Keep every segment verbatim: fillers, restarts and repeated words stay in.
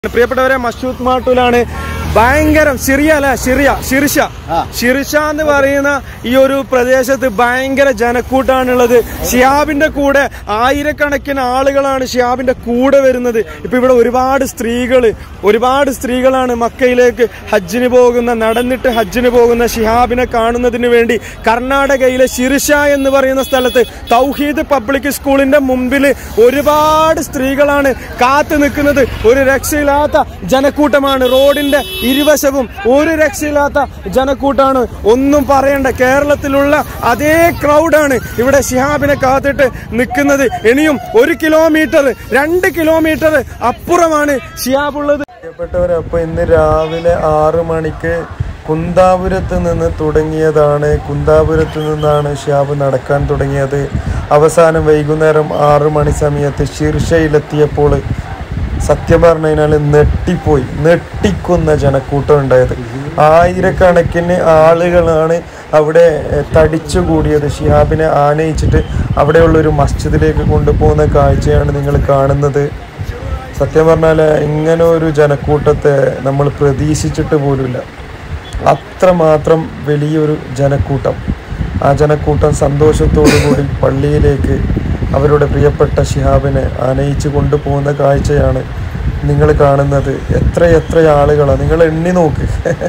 പ്രിയപ്പെട്ടവരെ, മഷൂദ് മാട്ടൂലാണ് ഭയങ്കരം സിറിയ അല്ല സിറിയ ഷിർഷ ഷിർഷ എന്ന് പറയുന്ന ഈ ഒരു പ്രദേശത്ത് ഭയങ്കര ജനക്കൂട്ടാണുള്ളത്. ഷിഹാബിന്റെ കൂടെ ആയിരക്കണക്കിന് ആളുകളാണ് ഷിഹാബിന്റെ കൂടെ വരുന്നത്. ഇപ്പൊ ഇവിടെ ഒരുപാട് സ്ത്രീകള് ഒരുപാട് സ്ത്രീകളാണ് മക്കയിലേക്ക് ഹജ്ജിന് പോകുന്ന നടന്നിട്ട് ഹജ്ജിന് പോകുന്ന ഷിഹാബിനെ കാണുന്നതിന് വേണ്ടി കർണാടകയിലെ ഷിർഷ എന്ന് പറയുന്ന സ്ഥലത്ത് തൗഹീദ് പബ്ലിക് സ്കൂളിന്റെ മുമ്പിൽ ഒരുപാട് സ്ത്രീകളാണ് കാത്തു നിൽക്കുന്നത്. ഒരു രക്ഷയില്ലാത്ത ജനക്കൂട്ടമാണ്. റോഡിന്റെ ഇരുവശവും ഒരു രക്ഷയില്ലാത്ത ജനക്കൂട്ടാണ്. ഒന്നും പറയണ്ട, കേരളത്തിലുള്ള അതേ ക്രൗഡാണ് ഇവിടെ ഷിഹാബിനെ കാത്തിട്ട് നിൽക്കുന്നത്. ഇനിയും ഒരു കിലോമീറ്റർ രണ്ട് കിലോമീറ്റർ അപ്പുറമാണ് ഷിഹാബ് ഉള്ളത്. പ്രിയപ്പെട്ടവരെ, അപ്പൊ ഇന്ന് രാവിലെ ആറ് മണിക്ക് കുന്താപുരത്ത് നിന്ന് തുടങ്ങിയതാണ്. കുന്താപുരത്ത് നിന്നാണ് ഷിഹാബ് നടക്കാൻ തുടങ്ങിയത്. അവസാനം വൈകുന്നേരം ആറ് മണി സമയത്ത് ഷിർഷയിലെത്തിയപ്പോൾ സത്യം പറഞ്ഞു കഴിഞ്ഞാൽ നെട്ടിപ്പോയി. നെട്ടിക്കുന്ന ജനക്കൂട്ടം ഉണ്ടായത്. ആയിരക്കണക്കിന് ആളുകളാണ് അവിടെ തടിച്ചുകൂടിയത്. ഷിഹാബിനെ ആനയിച്ചിട്ട് അവിടെയുള്ളൊരു മസ്ജിദിലേക്ക് കൊണ്ടുപോകുന്ന കാഴ്ചയാണ് നിങ്ങൾ കാണുന്നത്. സത്യം പറഞ്ഞാൽ ഇങ്ങനെ ഒരു ജനക്കൂട്ടത്തെ നമ്മൾ പ്രതീക്ഷിച്ചിട്ട് പോലുമില്ല. അത്രമാത്രം വലിയൊരു ജനക്കൂട്ടം. ആ ജനക്കൂട്ടം സന്തോഷത്തോടു കൂടി പള്ളിയിലേക്ക് അവരുടെ പ്രിയപ്പെട്ട ഷിഹാബിനെ ആനയിച്ച് കൊണ്ടുപോകുന്ന കാഴ്ചയാണ് നിങ്ങൾ കാണുന്നത്. എത്ര എത്ര ആളുകളാണ്, നിങ്ങൾ എണ്ണി നോക്ക്.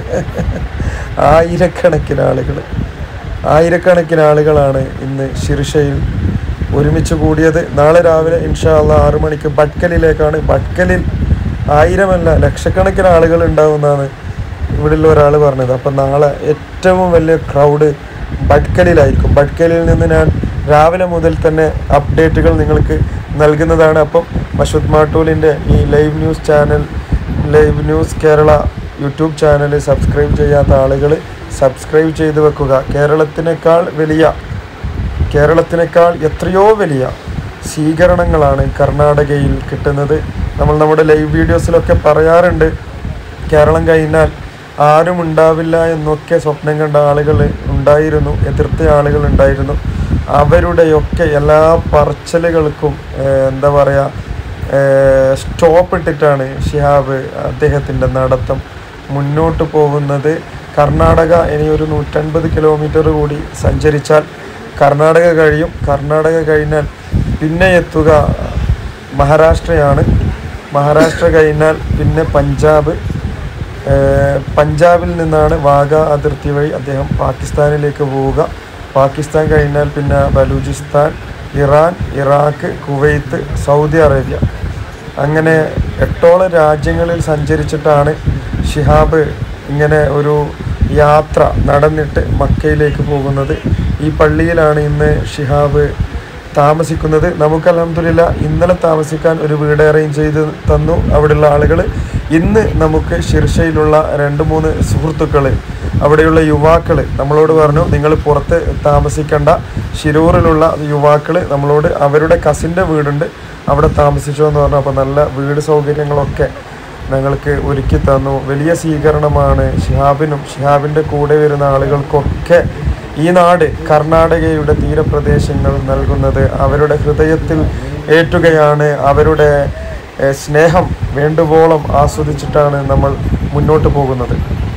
ആയിരക്കണക്കിന് ആളുകൾ ആയിരക്കണക്കിന് ആളുകളാണ് ഇന്ന് ഷിർഷയിൽ ഒരുമിച്ച് കൂടിയത്. നാളെ രാവിലെ ഇൻഷാ അല്ലാഹ് ആറു മണിക്ക് ഭട്കലിലേക്കാണ്. ഭട്കലിൽ ആയിരമല്ല ലക്ഷക്കണക്കിന് ആളുകൾ ഉണ്ടാവുമെന്നാണ് ഇവിടെയുള്ള ഒരാൾ പറഞ്ഞത്. അപ്പം നാളെ ഏറ്റവും വലിയ ക്രൗഡ് ഭട്കലിലായിരിക്കും. ഭട്കലിൽ നിന്ന് ഞാൻ രാവിലെ മുതൽ തന്നെ അപ്ഡേറ്റുകൾ നിങ്ങൾക്ക് നൽകുന്നതാണ്. അപ്പം മഷൂദ് മാട്ടൂലിൻ്റെ ഈ live news channel, live news Kerala YouTube channel subscribe ചെയ്യാത്ത ആളുകൾ സബ്സ്ക്രൈബ് ചെയ്ത് വെക്കുക. കേരളത്തിനേക്കാൾ വലിയ കേരളത്തിനേക്കാൾ എത്രയോ വലിയ സ്വീകരണങ്ങളാണ് കർണാടകയിൽ കിട്ടുന്നത്. നമ്മൾ നമ്മുടെ ലൈവ് വീഡിയോസിലൊക്കെ പറയാറുണ്ട്, കേരളം കഴിഞ്ഞാൽ ആരും ഉണ്ടാവില്ല എന്നൊക്കെ സ്വപ്നം കണ്ട ആളുകൾ ഉണ്ടായിരുന്നു, എതിർത്ത ആളുകൾ ഉണ്ടായിരുന്നു. അവരുടെയൊക്കെ എല്ലാ പറച്ചിലുകൾക്കും എന്താ പറയുക സ്റ്റോപ്പ് ഇട്ടിട്ടാണ് ഷിഹാബ് അദ്ദേഹത്തിൻ്റെ നടത്തം മുന്നോട്ട് പോകുന്നത്. കർണാടക ഇനി ഒരു നൂറ്റൻപത് കിലോമീറ്റർ കൂടി സഞ്ചരിച്ചാൽ കർണാടക കഴിയും. കർണാടക കഴിഞ്ഞാൽ പിന്നെ എത്തുക മഹാരാഷ്ട്രയാണ്. മഹാരാഷ്ട്ര കഴിഞ്ഞാൽ പിന്നെ പഞ്ചാബ്. പഞ്ചാബിൽ നിന്നാണ് വാഗ അതിർത്തി വഴി അദ്ദേഹം പാകിസ്ഥാനിലേക്ക് പോവുക. പാകിസ്ഥാൻ കഴിഞ്ഞാൽ പിന്നെ Balochistan, Iran, Iraq, Kuwait, Saudi Arabia, അങ്ങനെ എട്ടോളം രാജ്യങ്ങളിൽ സഞ്ചരിച്ചിട്ടാണ് ഷിഹാബ് ഇങ്ങനെ ഒരു യാത്ര നടന്നിട്ട് മക്കയിലേക്ക് പോകുന്നത്. ഈ പള്ളിയിലാണ് ഇന്ന് ഷിഹാബ് താമസിക്കുന്നത്. നമുക്ക് അൽഹംദുലില്ലാ ഇന്നലെ താമസിക്കാൻ ഒരു വീട് അറേഞ്ച് ചെയ്ത് തന്നു അവിടെയുള്ള ആളുകൾ. ഇന്ന് നമുക്ക് ഷിർഷയിലുള്ള രണ്ട് മൂന്ന് സുഹൃത്തുക്കൾ, അവിടെയുള്ള യുവാക്കൾ നമ്മളോട് പറഞ്ഞു, നിങ്ങൾ പുറത്ത് താമസിക്കേണ്ട, ശിരൂറിലുള്ള യുവാക്കൾ നമ്മളോട് അവരുടെ കസിൻ്റെ വീടുണ്ട് അവിടെ താമസിച്ചോ എന്ന് പറഞ്ഞു. അപ്പോൾ നല്ല വീട് സൗകര്യങ്ങളൊക്കെ ഞങ്ങൾക്ക് ഒരുക്കി തന്നു. വലിയ സ്വീകരണമാണ് ഷിഹാബിനും ഷിഹാബിൻ്റെ കൂടെ വരുന്ന ആളുകൾക്കൊക്കെ ഈ നാട്, കർണാടകയുടെ തീരപ്രദേശങ്ങൾ നൽകുന്നത്. അവരുടെ ഹൃദയത്തിൽ ഏറ്റുകയാണ്. അവരുടെ സ്നേഹം വേണ്ടുവോളം ആസ്വദിച്ചിട്ടാണ് നമ്മൾ മുന്നോട്ട് പോകുന്നത്.